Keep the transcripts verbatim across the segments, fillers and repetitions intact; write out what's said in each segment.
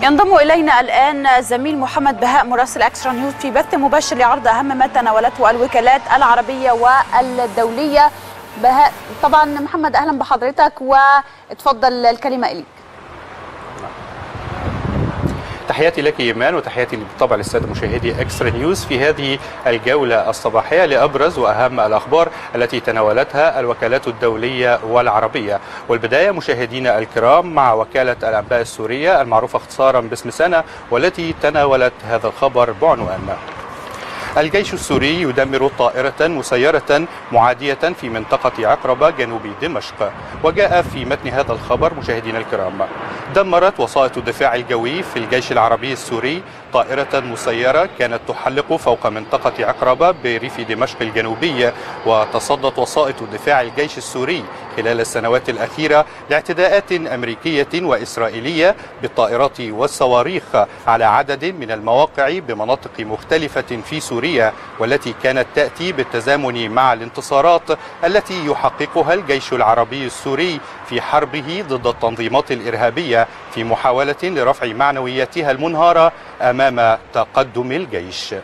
ينضم إلينا الآن الزميل محمد بهاء مراسل اكسترا نيوز في بث مباشر لعرض أهم ما تناولته الوكالات العربية والدولية. بهاء، طبعا محمد أهلا بحضرتك واتفضل الكلمة إليك. تحياتي لك إيمان وتحياتي بالطبع للسادة مشاهدي اكسترا نيوز في هذه الجولة الصباحية لأبرز وأهم الأخبار التي تناولتها الوكالات الدولية والعربية. والبداية مشاهدينا الكرام مع وكالة الأنباء السورية المعروفة اختصارا باسم سنة، والتي تناولت هذا الخبر بعنوان: الجيش السوري يدمر طائرة مسيرة معادية في منطقة عقربة جنوب دمشق. وجاء في متن هذا الخبر مشاهدينا الكرام: دمرت وسائط الدفاع الجوي في الجيش العربي السوري طائرة مسيرة كانت تحلق فوق منطقة عقربة بريف دمشق الجنوبي. وتصدت وسائط دفاع الجيش السوري خلال السنوات الأخيرة لاعتداءات أمريكية وإسرائيلية بالطائرات والصواريخ على عدد من المواقع بمناطق مختلفة في سوريا، والتي كانت تأتي بالتزامن مع الانتصارات التي يحققها الجيش العربي السوري في حربه ضد التنظيمات الإرهابية في محاولة لرفع معنوياتها المنهارة أمام تقدم الجيش.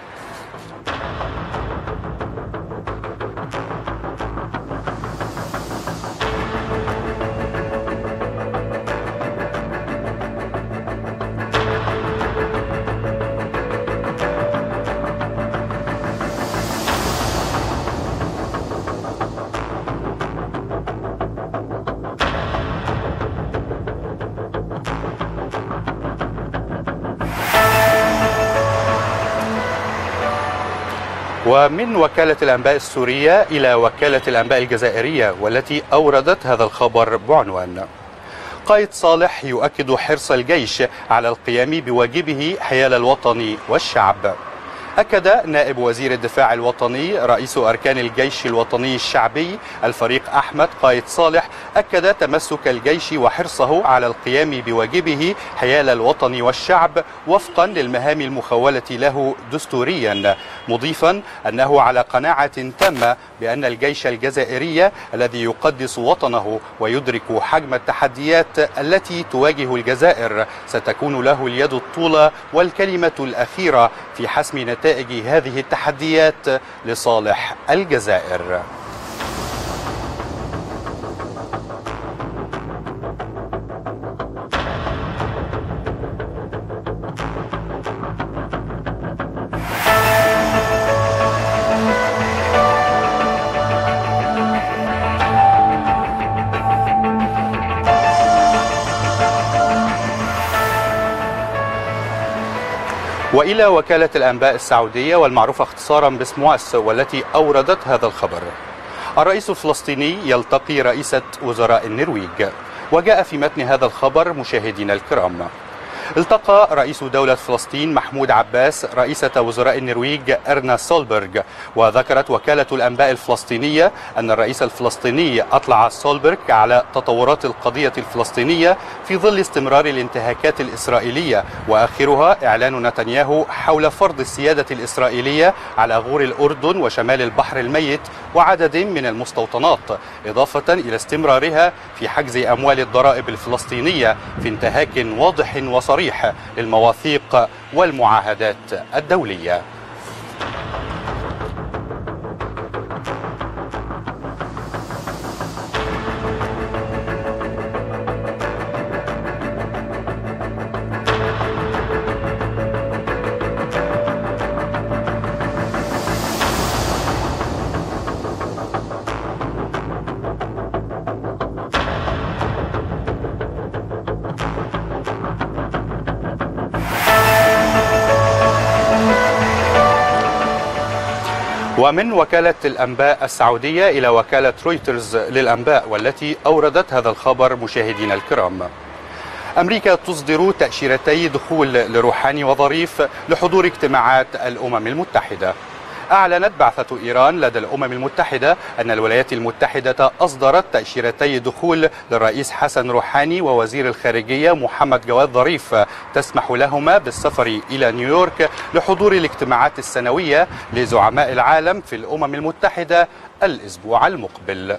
ومن وكالة الأنباء السورية إلى وكالة الأنباء الجزائرية، والتي أوردت هذا الخبر بعنوان: قائد صالح يؤكد حرص الجيش على القيام بواجبه حيال الوطن والشعب. أكد نائب وزير الدفاع الوطني رئيس أركان الجيش الوطني الشعبي الفريق أحمد قائد صالح أكد تمسك الجيش وحرصه على القيام بواجبه حيال الوطن والشعب وفقا للمهام المخولة له دستوريا، مضيفا أنه على قناعة تامة بأن الجيش الجزائري الذي يقدس وطنه ويدرك حجم التحديات التي تواجه الجزائر ستكون له اليد الطولى والكلمة الأخيرة في حسم نتائج نتائج هذه التحديات لصالح الجزائر. وإلى وكالة الأنباء السعودية والمعروفة اختصارا باسم واس، والتي أوردت هذا الخبر: الرئيس الفلسطيني يلتقي رئيسة وزراء النرويج. وجاء في متن هذا الخبر مشاهدينا الكرام: التقى رئيس دولة فلسطين محمود عباس رئيسة وزراء النرويج إرنا سولبرغ. وذكرت وكالة الأنباء الفلسطينية أن الرئيس الفلسطيني أطلع سولبرغ على تطورات القضية الفلسطينية في ظل استمرار الانتهاكات الإسرائيلية، وآخرها إعلان نتنياهو حول فرض السيادة الإسرائيلية على غور الأردن وشمال البحر الميت وعدد من المستوطنات، إضافة إلى استمرارها في حجز أموال الضرائب الفلسطينية في انتهاك واضح وصريح صريح للمواثيق والمعاهدات الدولية. ومن وكالة الأنباء السعودية إلى وكالة رويترز للأنباء، والتي أوردت هذا الخبر مشاهدينا الكرام: أمريكا تصدر تأشيرتي دخول لروحاني وظريف لحضور اجتماعات الأمم المتحدة. أعلنت بعثة إيران لدى الأمم المتحدة أن الولايات المتحدة أصدرت تأشيرتي دخول للرئيس حسن روحاني ووزير الخارجية محمد جواد ظريف تسمح لهما بالسفر إلى نيويورك لحضور الاجتماعات السنوية لزعماء العالم في الأمم المتحدة الأسبوع المقبل.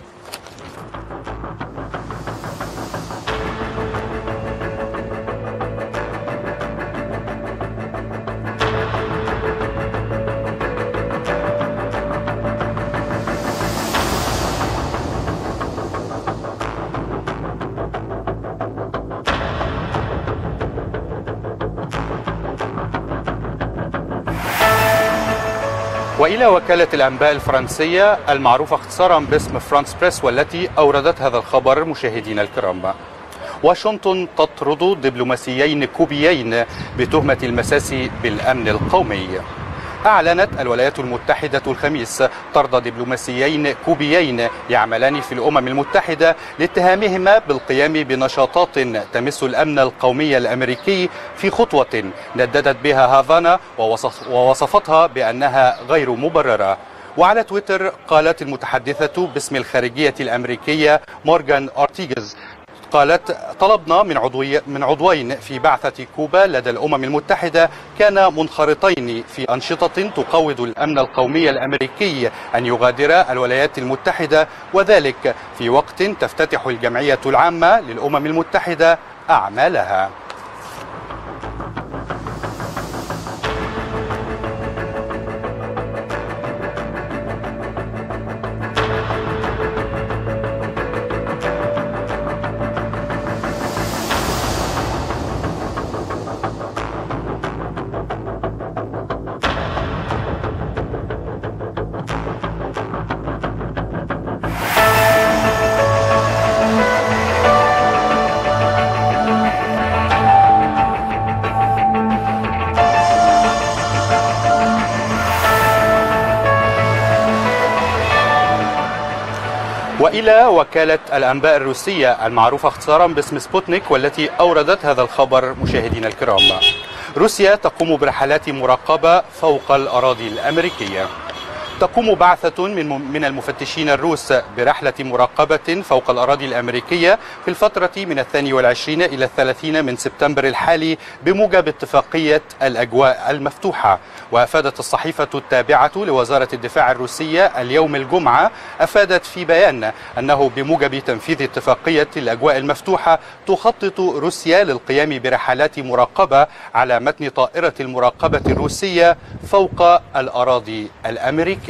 وإلى وكالة الأنباء الفرنسية المعروفة اختصارا باسم فرانس بريس، والتي أوردت هذا الخبر مشاهدينا الكرام. واشنطن تطرد دبلوماسيين كوبيين بتهمة المساس بالأمن القومي. أعلنت الولايات المتحدة الخميس طرد دبلوماسيين كوبيين يعملان في الأمم المتحدة لاتهامهما بالقيام بنشاطات تمس الأمن القومي الأمريكي في خطوة نددت بها هافانا ووصفتها بأنها غير مبررة. وعلى تويتر قالت المتحدثة باسم الخارجية الأمريكية مورغان أورتيغز، قالت: طلبنا من عضوي من عضوين في بعثة كوبا لدى الأمم المتحدة كانا منخرطين في أنشطة تقوض الأمن القومي الأمريكي أن يغادر الولايات المتحدة، وذلك في وقت تفتتح الجمعية العامة للأمم المتحدة أعمالها. وإلى وكالة الأنباء الروسية المعروفة اختصارا باسم سبوتنيك، والتي أوردت هذا الخبر مشاهدينا الكرام. روسيا تقوم برحلات مراقبة فوق الأراضي الأمريكية. تقوم بعثة من من المفتشين الروس برحلة مراقبة فوق الأراضي الأمريكية في الفترة من الثاني والعشرين إلى الثلاثين من سبتمبر الحالي بموجب اتفاقية الأجواء المفتوحة. وأفادت الصحيفة التابعة لوزارة الدفاع الروسية اليوم الجمعة أفادت في بيان أنه بموجب تنفيذ اتفاقية الأجواء المفتوحة تخطط روسيا للقيام برحلات مراقبة على متن طائرة المراقبة الروسية فوق الأراضي الأمريكية.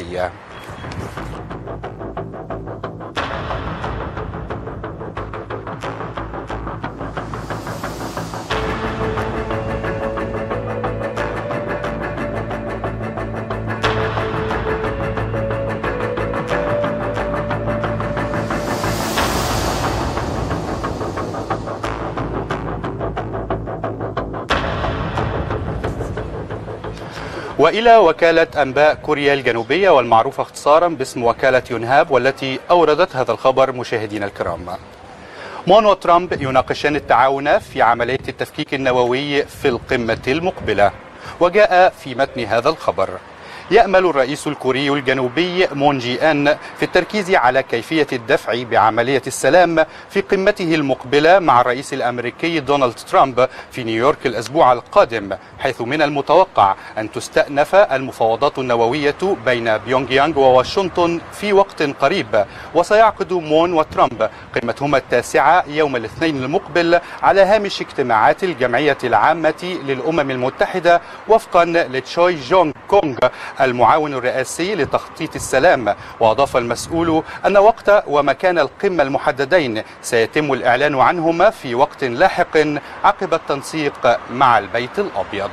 وإلى وكالة أنباء كوريا الجنوبية والمعروفة اختصارا باسم وكالة يونهاب، والتي أوردت هذا الخبر مشاهدينا الكرام. مون وترامب يناقشان التعاون في عملية التفكيك النووي في القمة المقبلة. وجاء في متن هذا الخبر: يأمل الرئيس الكوري الجنوبي مون جي إن في التركيز على كيفية الدفع بعملية السلام في قمته المقبلة مع الرئيس الأمريكي دونالد ترامب في نيويورك الأسبوع القادم، حيث من المتوقع أن تستأنف المفاوضات النووية بين بيونغ يانغ وواشنطن في وقت قريب. وسيعقد مون وترامب قمتهما التاسعة يوم الاثنين المقبل على هامش اجتماعات الجمعية العامة للأمم المتحدة وفقا لتشوي جونغ كونغ المعاون الرئاسي لتخطيط السلام. وأضاف المسؤول أن وقت ومكان القمة المحددين سيتم الإعلان عنهما في وقت لاحق عقب التنسيق مع البيت الأبيض.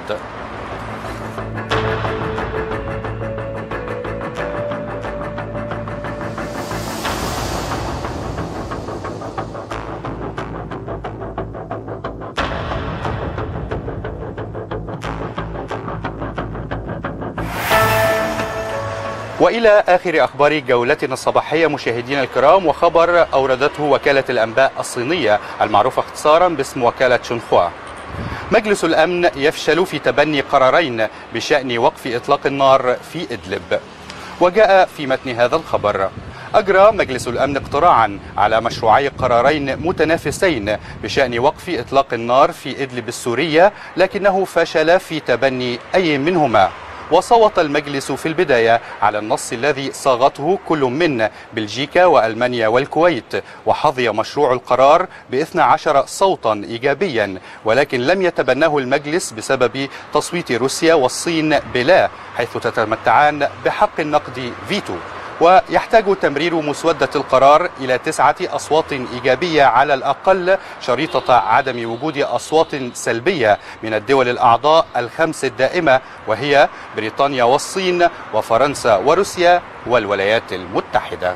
وإلى آخر أخبار جولتنا الصباحية مشاهدينا الكرام، وخبر أوردته وكالة الأنباء الصينية المعروفة اختصارا باسم وكالة شنخوا. مجلس الأمن يفشل في تبني قرارين بشأن وقف إطلاق النار في إدلب. وجاء في متن هذا الخبر: أجرى مجلس الأمن اقتراعا على مشروعي قرارين متنافسين بشأن وقف إطلاق النار في إدلب السورية، لكنه فشل في تبني أي منهما. وصوت المجلس في البداية على النص الذي صاغته كل من بلجيكا وألمانيا والكويت، وحظي مشروع القرار باثني عشر صوتا إيجابيا، ولكن لم يتبناه المجلس بسبب تصويت روسيا والصين بلا، حيث تتمتعان بحق النقد فيتو. ويحتاج تمرير مسودة القرار إلى تسعة أصوات إيجابية على الأقل شريطة عدم وجود أصوات سلبية من الدول الأعضاء الخمس الدائمة، وهي بريطانيا والصين وفرنسا وروسيا والولايات المتحدة.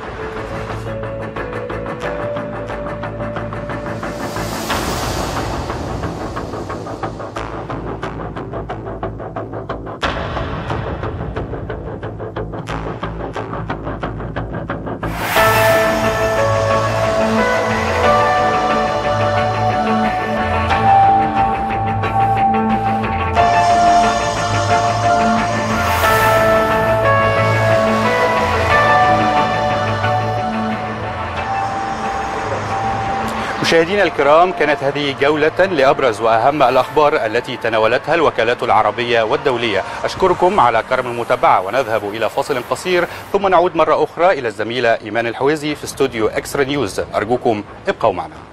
مشاهدينا الكرام، كانت هذه جولة لأبرز وأهم الأخبار التي تناولتها الوكالات العربية والدولية. أشكركم على كرم المتابعة، ونذهب إلى فاصل قصير ثم نعود مرة أخرى إلى الزميلة إيمان الحويزي في استوديو إكسترا نيوز. أرجوكم ابقوا معنا.